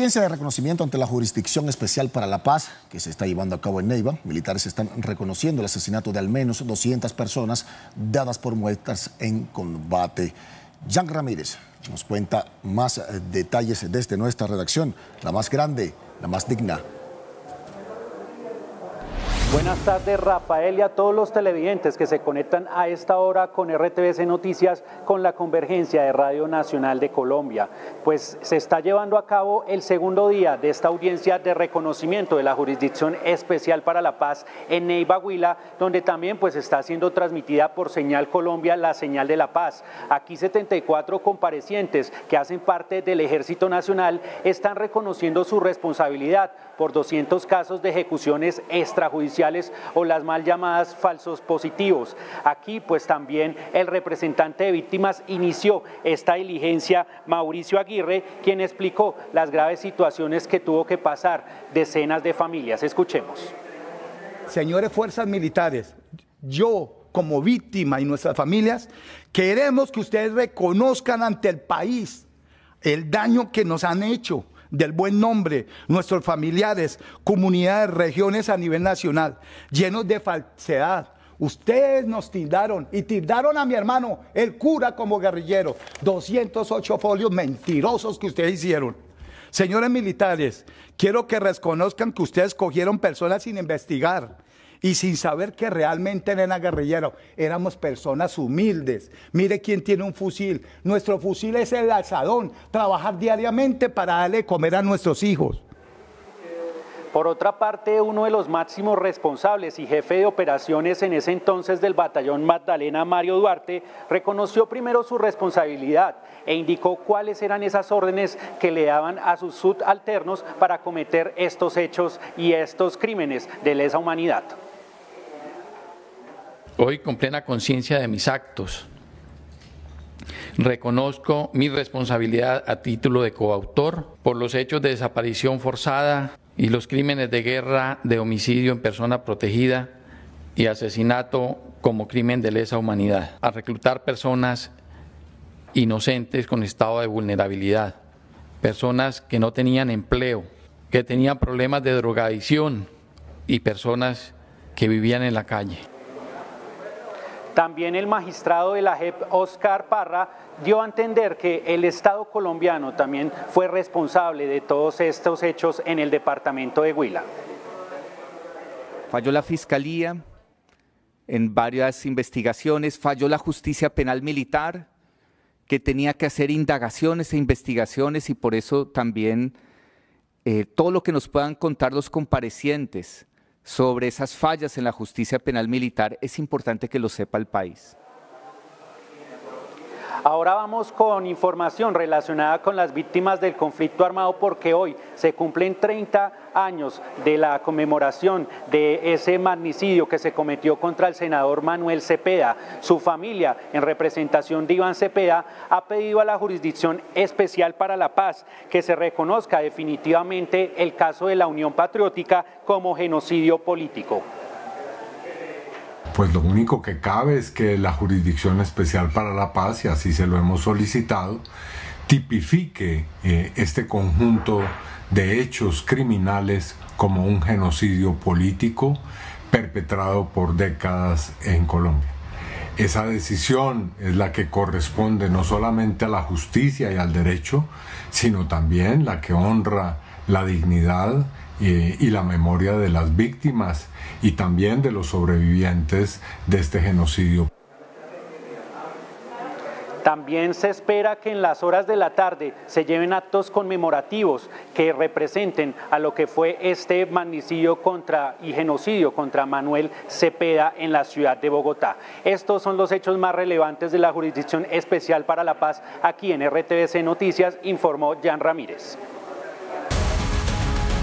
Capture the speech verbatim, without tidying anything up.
Audiencia de reconocimiento ante la Jurisdicción Especial para la Paz que se está llevando a cabo en Neiva. Militares están reconociendo el asesinato de al menos doscientas personas dadas por muertas en combate. Jan Ramírez nos cuenta más detalles desde nuestra redacción, la más grande, la más digna. Buenas tardes, Rafael, y a todos los televidentes que se conectan a esta hora con R T V C Noticias, con la convergencia de Radio Nacional de Colombia. Pues se está llevando a cabo el segundo día de esta audiencia de reconocimiento de la Jurisdicción Especial para la Paz en Neiva, Huila, donde también pues está siendo transmitida por Señal Colombia, la señal de la paz. Aquí setenta y cuatro comparecientes que hacen parte del Ejército Nacional están reconociendo su responsabilidad por doscientos casos de ejecuciones extrajudiciales o las mal llamadas falsos positivos. Aquí pues también el representante de víctimas inició esta diligencia, Mauricio Aguirre, quien explicó las graves situaciones que tuvo que pasar decenas de familias. Escuchemos. Señores fuerzas militares, yo como víctima y nuestras familias queremos que ustedes reconozcan ante el país el daño que nos han hecho, del buen nombre, nuestros familiares, comunidades, regiones a nivel nacional, llenos de falsedad. Ustedes nos tildaron y tildaron a mi hermano, el cura, como guerrillero. doscientos ocho folios mentirosos que ustedes hicieron. Señores militares, quiero que reconozcan que ustedes cogieron personas sin investigar y sin saber que realmente eran guerrilleros. Éramos personas humildes. Mire quién tiene un fusil. Nuestro fusil es el alzadón. Trabajar diariamente para darle de comer a nuestros hijos. Por otra parte, uno de los máximos responsables y jefe de operaciones en ese entonces del batallón Magdalena, Mario Duarte, reconoció primero su responsabilidad e indicó cuáles eran esas órdenes que le daban a sus subalternos para cometer estos hechos y estos crímenes de lesa humanidad. Hoy, con plena conciencia de mis actos, reconozco mi responsabilidad a título de coautor por los hechos de desaparición forzada y los crímenes de guerra, de homicidio en persona protegida y asesinato como crimen de lesa humanidad, a reclutar personas inocentes con estado de vulnerabilidad, personas que no tenían empleo, que tenían problemas de drogadicción y personas que vivían en la calle. También el magistrado de la J E P, Oscar Parra, dio a entender que el Estado colombiano también fue responsable de todos estos hechos en el departamento de Huila. Falló la Fiscalía en varias investigaciones, falló la Justicia Penal Militar, que tenía que hacer indagaciones e investigaciones, y por eso también eh, todo lo que nos puedan contar los comparecientes sobre esas fallas en la justicia penal militar es importante que lo sepa el país. Ahora vamos con información relacionada con las víctimas del conflicto armado, porque hoy se cumplen treinta años de la conmemoración de ese magnicidio que se cometió contra el senador Manuel Cepeda. Su familia, en representación de Iván Cepeda, ha pedido a la Jurisdicción Especial para la Paz que se reconozca definitivamente el caso de la Unión Patriótica como genocidio político. Pues lo único que cabe es que la Jurisdicción Especial para la Paz, y así se lo hemos solicitado, tipifique eh, este conjunto de hechos criminales como un genocidio político perpetrado por décadas en Colombia. Esa decisión es la que corresponde no solamente a la justicia y al derecho, sino también la que honra la dignidad eh, y la memoria de las víctimas y también de los sobrevivientes de este genocidio. También se espera que en las horas de la tarde se lleven actos conmemorativos que representen a lo que fue este magnicidio contra y genocidio contra Manuel Cepeda en la ciudad de Bogotá. Estos son los hechos más relevantes de la Jurisdicción Especial para la Paz. Aquí en R T V C Noticias informó Jan Ramírez.